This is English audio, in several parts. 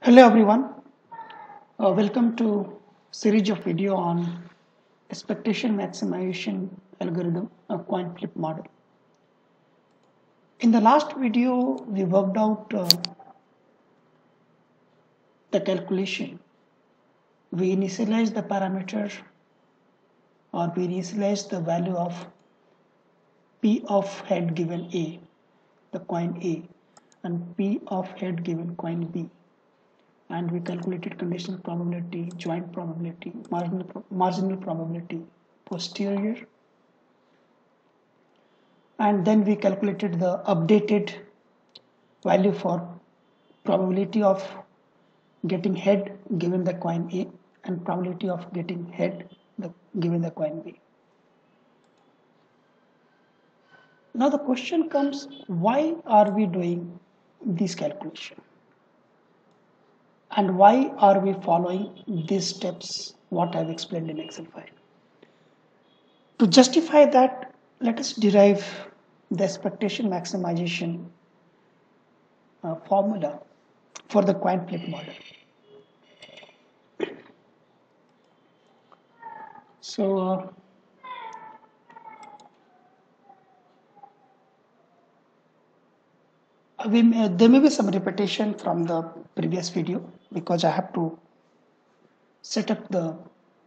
Hello everyone, welcome to series of video on expectation maximization algorithm of coin flip model. In the last video, we worked out the calculation. We initialized the parameter or we initialized the value of P of head given A, the coin A, and P of head given coin B. And we calculated conditional probability, joint probability, marginal probability, posterior, and then we calculated the updated value for probability of getting head given the coin A and probability of getting head given the coin B. Now the question comes, why are we doing this calculation? And why are we following these steps, what I've explained in Excel file? To justify that, let us derive the expectation maximization formula for the coin flip model. So there may be some repetition from the previous video because I have to set up the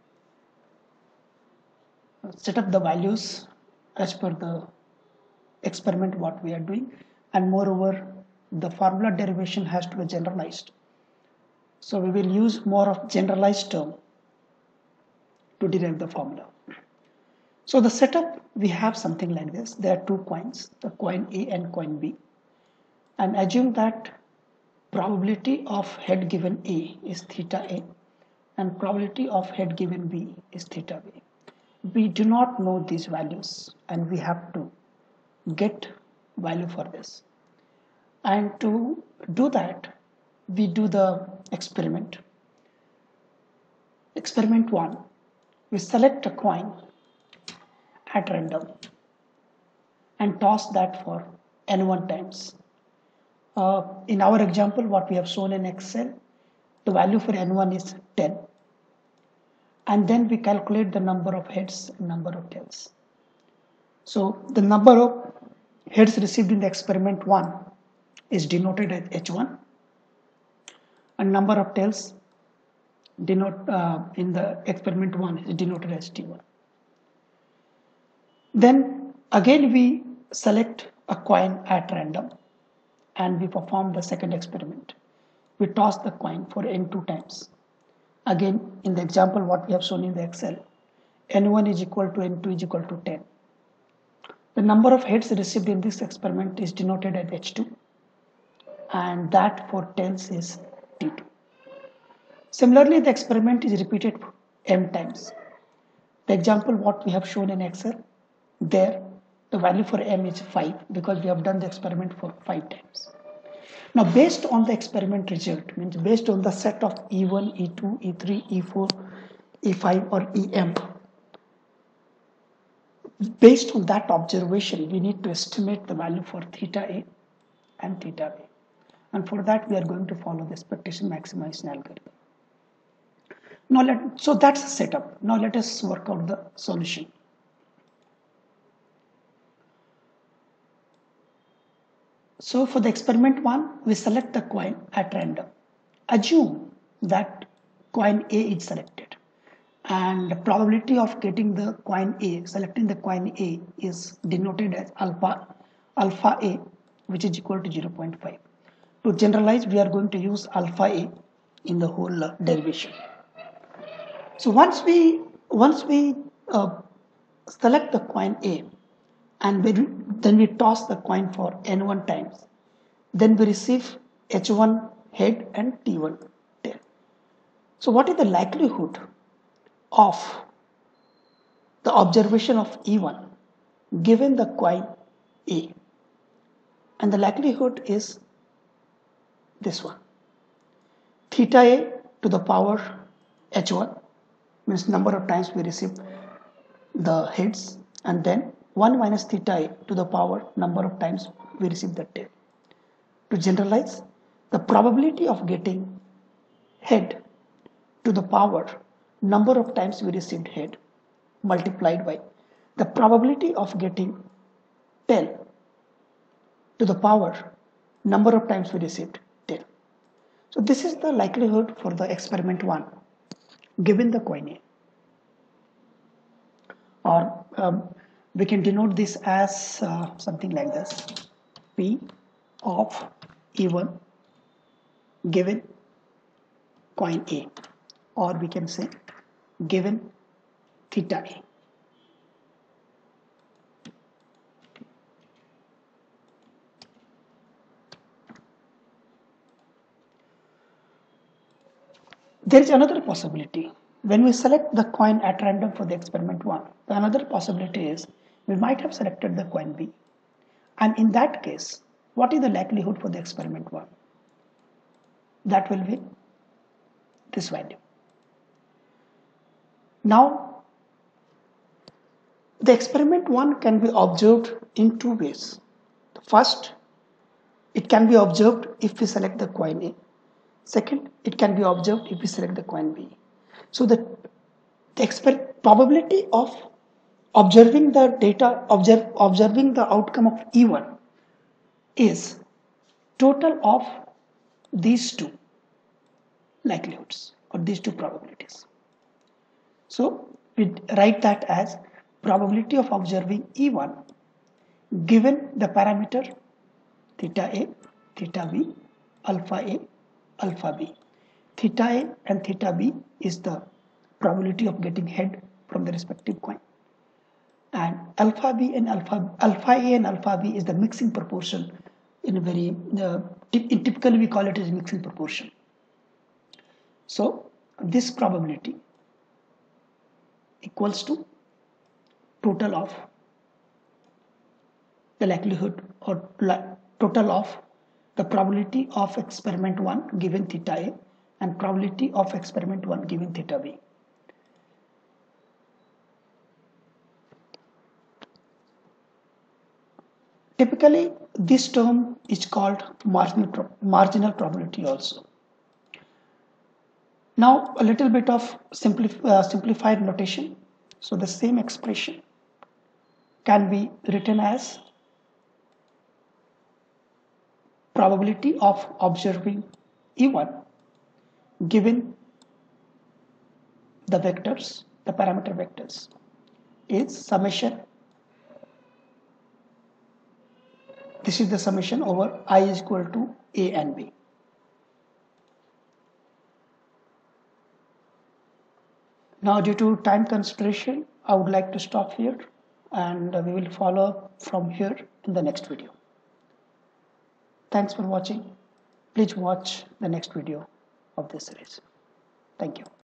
values as per the experiment what we are doing, and moreover the formula derivation has to be generalized. So we will use more of generalized term to derive the formula. So the setup, we have something like this. There are two coins, the coin A and coin B, and assume that probability of head given A is theta A and probability of head given B is theta B. We do not know these values and we have to get value for this. And to do that, we do the experiment. Experiment 1, we select a coin at random and toss that for n1 times. In our example, what we have shown in Excel, the value for n1 is 10. And then we calculate the number of heads and number of tails. So the number of heads received in the experiment 1 is denoted as H1, and number of tails in the experiment 1 is denoted as T1. Then again we select a coin at random and we perform the second experiment. We toss the coin for n2 times. Again, in the example what we have shown in the Excel, n1 is equal to n2 is equal to 10. The number of heads received in this experiment is denoted as H2, and that for tails is T2. Similarly, the experiment is repeated m times. The example what we have shown in Excel, there the value for m is 5 because we have done the experiment for 5 times. Now based on the experiment result, means based on the set of E1, E2, E3, E4, E5 or EM, based on that observation, we need to estimate the value for theta A and theta B. And for that, we are going to follow the expectation maximization algorithm. Now so that's the setup. Now let us work out the solution. So for the experiment 1, we select the coin at random. Assume that coin A is selected, and the probability of getting the coin A, selecting the coin A, is denoted as alpha A, which is equal to 0.5. To generalize, we are going to use alpha A in the whole derivation. So once we select the coin A, and then we toss the coin for n1 times, then we receive h1 head and t1 tail. So what is the likelihood of the observation of E1 given the coin A? And the likelihood is this one, theta A to the power h1, means number of times we receive the heads, and then 1 minus theta A to the power number of times we receive the tail. To generalize, the probability of getting head to the power number of times we received head multiplied by the probability of getting tail to the power number of times we received tail. So this is the likelihood for the experiment 1 given the coin A. Or we can denote this as something like this: P of E1 given coin A, or we can say given theta A. There is another possibility. When we select the coin at random for the experiment 1, the another possibility is we might have selected the coin B. And in that case, what is the likelihood for the experiment 1? That will be this value. Now, the experiment 1 can be observed in two ways. First, it can be observed if we select the coin A. Second, it can be observed if we select the coin B. So the probability of observing the data, observing the outcome of E1 is total of these two likelihoods or these two probabilities. So we write that as probability of observing E1 given the parameter theta A, theta B, alpha A, alpha B. Theta A and theta B is the probability of getting head from the respective coin, and alpha B and alpha A and alpha B is the mixing proportion. In a very typically we call it as mixing proportion. So this probability equals to total of the likelihood or total of the probability of experiment 1 given theta A and probability of experiment 1 given theta B. Typically, this term is called marginal probability also. Now, a little bit of simplified notation. So, the same expression can be written as probability of observing E1 given the vectors, the parameter vectors, is summation. This is the summation over I is equal to A and B. Now, due to time consideration, I would like to stop here, and we will follow from here in the next video. Thanks for watching. Please watch the next video of this series. Thank you.